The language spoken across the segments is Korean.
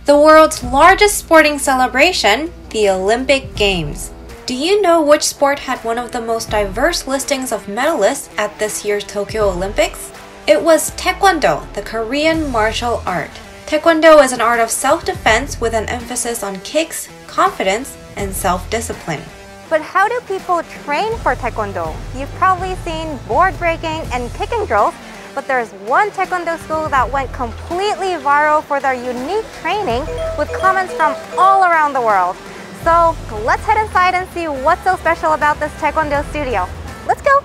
The world's largest sporting celebration, the Olympic Games. Do you know which sport had one of the most diverse listings of medalists at this year's Tokyo Olympics? It was Taekwondo, the Korean martial art. Taekwondo is an art of self-defense with an emphasis on kicks, confidence, and self-discipline. But how do people train for Taekwondo? You've probably seen board breaking and kicking drills, but there's one Taekwondo school that went completely viral for their unique training with comments from all around the world. So let's head inside and see what's so special about this Taekwondo studio. Let's go!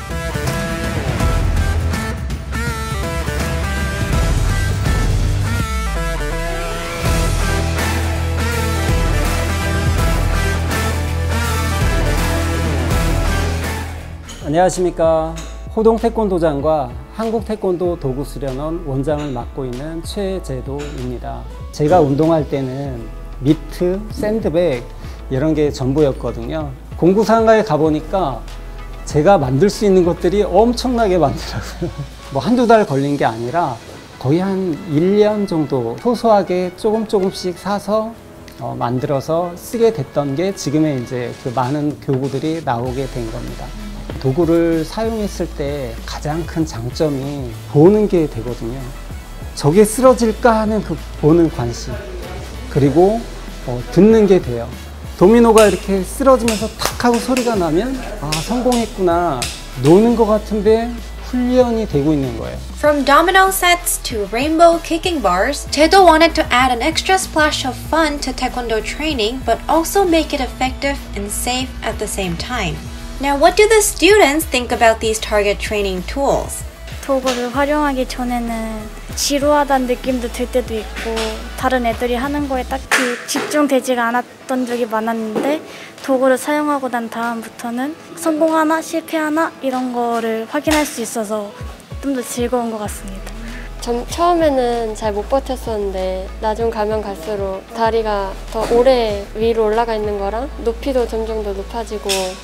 안녕하십니까. 호동 태권도장과 한국 태권도 도구 수련원 원장을 맡고 있는 최재도입니다. 제가 운동할 때는 미트, 샌드백 이런 게 전부였거든요. 공구상가에 가보니까 제가 만들 수 있는 것들이 엄청나게 많더라고요. 뭐 한두 달 걸린 게 아니라 거의 한 1년 정도 소소하게 조금씩 사서 만들어서 쓰게 됐던 게 지금의 이제 그 많은 교구들이 나오게 된 겁니다. 도구를 사용했을 때 가장 큰 장점이 보는 게 되거든요. 저게 쓰러질까 하는 그 보는 관심, 그리고 듣는 게 돼요. 도미노가 이렇게 쓰러지면서 탁 하고 소리가 나면 아, 성공했구나, 노는 것 같은데 훈련이 되고 있는 거예요. From domino sets to rainbow kicking bars, Taedo wanted to add an extra splash of fun to Taekwondo training, but also make it effective and safe at the same time. Now, what do the students think about these target training tools? 도구를 활용하기 전에는 지루하다는 느낌도 들 때도 있고 다른 애들이 하는 거에 딱히 집중되지가 않았던 적이 많았는데 도구를 사용하고 난 다음부터는 성공하나 실패하나 이런 거를 확인할 수 있어서 좀 더 즐거운 것 같습니다. 처음에는 잘 못 버텼었는데 나중 가면 갈수록 다리가 더 오래 위로 올라가 있는 거랑 높이도 점점 더 높아지고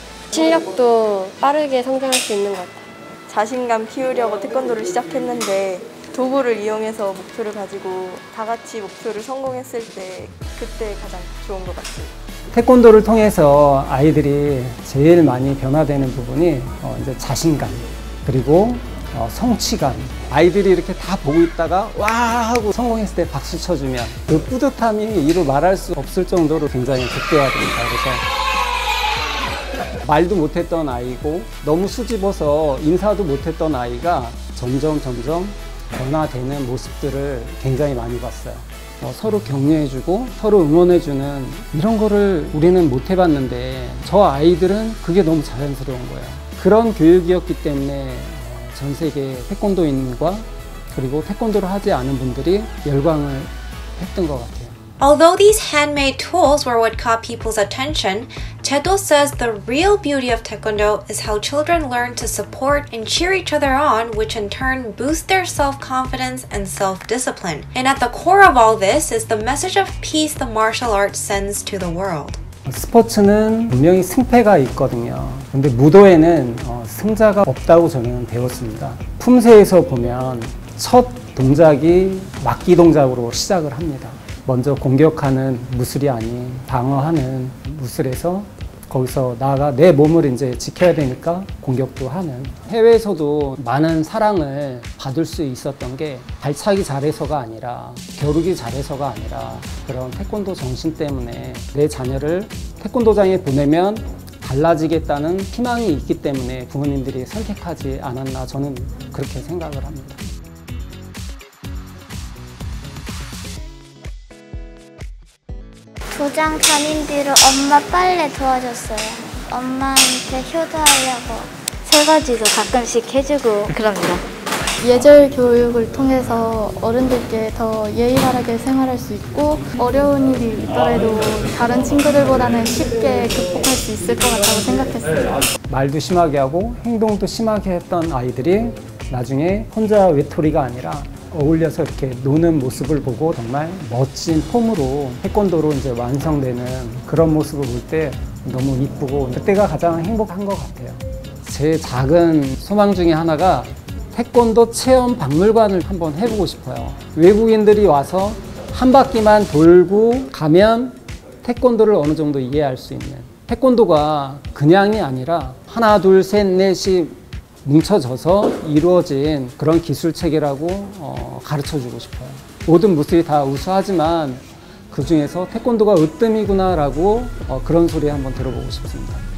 실력도 빠르게 성장할 수 있는 것 같아요. 자신감 키우려고 태권도를 시작했는데 도구를 이용해서 목표를 가지고 다 같이 목표를 성공했을 때 그때 가장 좋은 것 같아요. 태권도를 통해서 아이들이 제일 많이 변화되는 부분이 이제 자신감, 그리고 성취감. 아이들이 이렇게 다 보고 있다가 와 하고 성공했을 때 박수 쳐주면 그 뿌듯함이 이루 말할 수 없을 정도로 굉장히 극대화됩니다. 그래서 말도 못했던 아이고 너무 수줍어서 인사도 못했던 아이가 점점 변화되는 모습들을 굉장히 많이 봤어요. 서로 격려해주고 서로 응원해주는 이런 거를 우리는 못 해봤는데 저 아이들은 그게 너무 자연스러운 거예요. 그런 교육이었기 때문에 전 세계 태권도인과 그리고 태권도를 하지 않은 분들이 열광을 했던 것 같아요. Although these handmade tools were what caught people's attention, Taedo says the real beauty of Taekwondo is how children learn to support and cheer each other on, which in turn boosts their self-confidence and self-discipline. And at the core of all this is the message of peace the martial arts sends to the world. 스포츠는 분명히 승패가 있거든요. 근데 무도에는 승자가 없다고 저는 배웠습니다. 품새에서 보면 첫 동작이 막기 동작으로 시작을 합니다. 먼저 공격하는 무술이 아닌 방어하는 무술에서 거기서 나아가 내 몸을 이제 지켜야 되니까 공격도 하는. 해외에서도 많은 사랑을 받을 수 있었던 게 발차기 잘해서가 아니라 겨루기 잘해서가 아니라 그런 태권도 정신 때문에 내 자녀를 태권도장에 보내면 달라지겠다는 희망이 있기 때문에 부모님들이 선택하지 않았나, 저는 그렇게 생각을 합니다. 도장 다닌 뒤로 엄마 빨래 도와줬어요. 엄마한테 효도하려고. 설거지도 가끔씩 해주고 그럽니다. 예절 교육을 통해서 어른들께 더 예의 바르게 생활할 수 있고 어려운 일이 있더라도 다른 친구들보다는 쉽게 극복할 수 있을 것 같다고 생각했어요. 말도 심하게 하고 행동도 심하게 했던 아이들이 나중에 혼자 외톨이가 아니라 어울려서 이렇게 노는 모습을 보고 정말 멋진 폼으로 태권도로 이제 완성되는 그런 모습을 볼 때 너무 이쁘고 그때가 가장 행복한 것 같아요. 제 작은 소망 중에 하나가 태권도 체험 박물관을 한번 해보고 싶어요. 외국인들이 와서 한 바퀴만 돌고 가면 태권도를 어느 정도 이해할 수 있는, 태권도가 그냥이 아니라 하나 둘 셋 넷이 뭉쳐져서 이루어진 그런 기술 체계라고 가르쳐주고 싶어요. 모든 무술이 다 우수하지만 그 중에서 태권도가 으뜸이구나 라고 그런 소리 한번 들어보고 싶습니다.